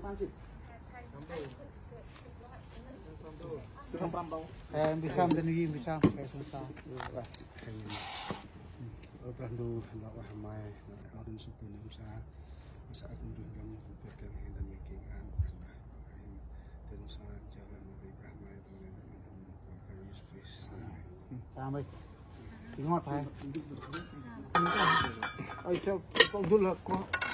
bisa menjadi bisa kayak susah. Prandu nak wahmai orang suku ni usaha akan dulu berpegang dan makingan dan usaha jalan dari Brahma itu dengan Yesus. Sampai ingat hai. Ai cho con dulu kok